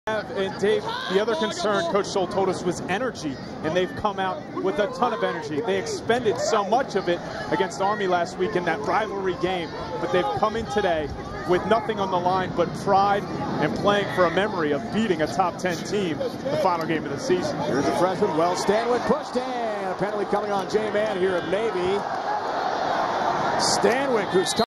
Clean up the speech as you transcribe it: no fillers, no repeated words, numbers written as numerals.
And Dave, the other concern Coach Stoll told us was energy, and they've come out with a ton of energy. They expended so much of it against Army last week in that rivalry game, but they've come in today with nothing on the line but pride and playing for a memory of beating a top 10 team the final game of the season. Here's the freshman, Wells Stanwyck pushed in. A penalty coming on J-Man here at Navy. Stanwyck, who's